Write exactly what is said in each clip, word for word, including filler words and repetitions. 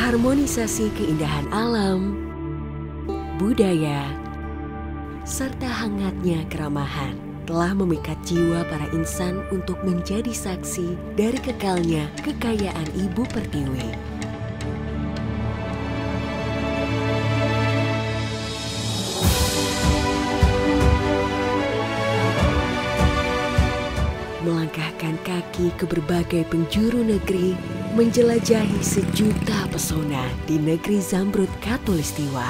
Harmonisasi keindahan alam, budaya, serta hangatnya keramahan telah memikat jiwa para insan untuk menjadi saksi dari kekalnya kekayaan Ibu Pertiwi. Melangkahkan kaki ke berbagai penjuru negeri, menjelajahi sejuta pesona di negeri Zamrud Khatulistiwa.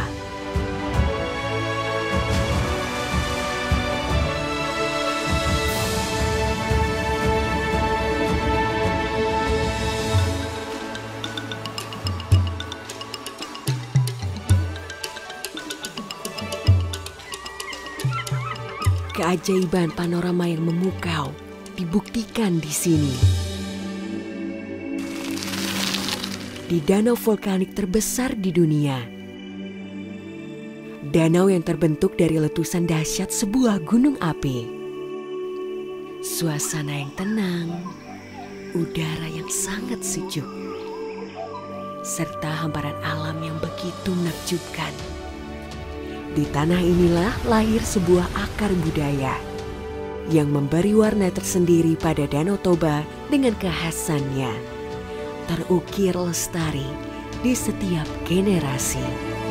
Keajaiban panorama yang memukau dibuktikan di sini. Di danau vulkanik terbesar di dunia. Danau yang terbentuk dari letusan dahsyat sebuah gunung api. Suasana yang tenang, udara yang sangat sejuk, serta hamparan alam yang begitu menakjubkan. Di tanah inilah lahir sebuah akar budaya yang memberi warna tersendiri pada Danau Toba dengan kekhasannya, terukir lestari di setiap generasi.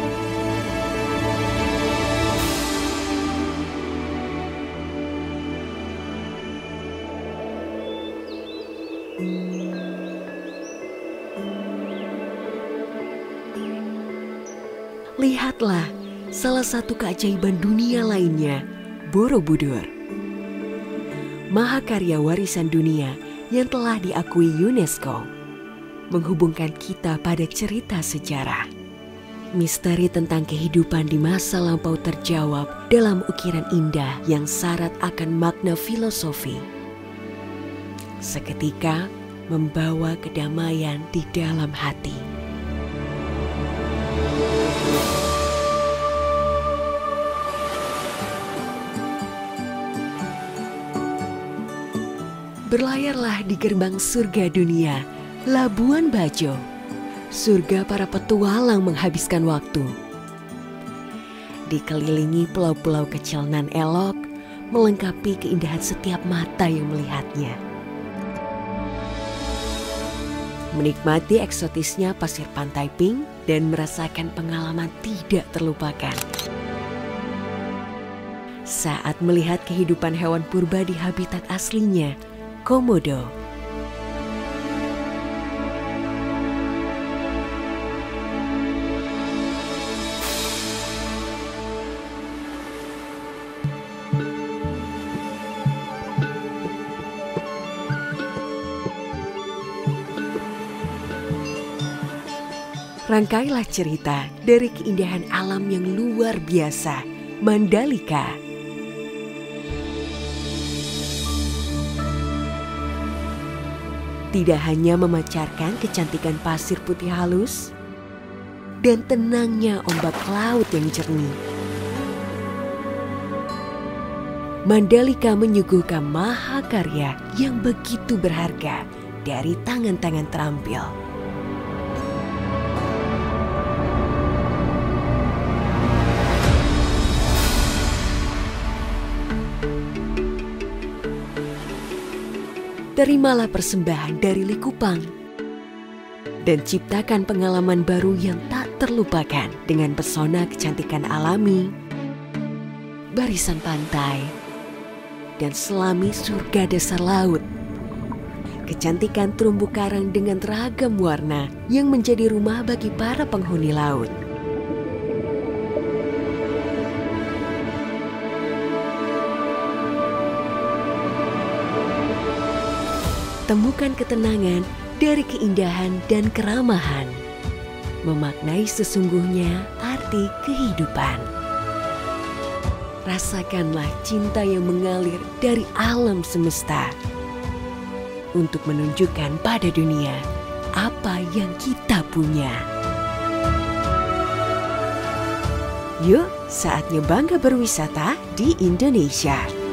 Lihatlah salah satu keajaiban dunia lainnya, Borobudur. Mahakarya warisan dunia yang telah diakui UNESCO, menghubungkan kita pada cerita sejarah. Misteri tentang kehidupan di masa lampau terjawab dalam ukiran indah yang syarat akan makna filosofi. Seketika membawa kedamaian di dalam hati. Berlayarlah di gerbang surga dunia, Labuan Bajo, surga para petualang menghabiskan waktu. Dikelilingi pulau-pulau kecil nan elok, melengkapi keindahan setiap mata yang melihatnya. Menikmati eksotisnya pasir pantai pink dan merasakan pengalaman tidak terlupakan. Saat melihat kehidupan hewan purba di habitat aslinya, Komodo. Rangkailah cerita dari keindahan alam yang luar biasa, Mandalika. Tidak hanya memancarkan kecantikan pasir putih halus dan tenangnya ombak laut yang jernih. Mandalika menyuguhkan mahakarya yang begitu berharga dari tangan-tangan terampil. Terimalah persembahan dari Likupang dan ciptakan pengalaman baru yang tak terlupakan dengan pesona kecantikan alami, barisan pantai, dan selami surga dasar laut. Kecantikan terumbu karang dengan ragam warna yang menjadi rumah bagi para penghuni laut. Temukan ketenangan dari keindahan dan keramahan. Memaknai sesungguhnya arti kehidupan. Rasakanlah cinta yang mengalir dari alam semesta untuk menunjukkan pada dunia apa yang kita punya. Yuk, saatnya bangga berwisata di Indonesia.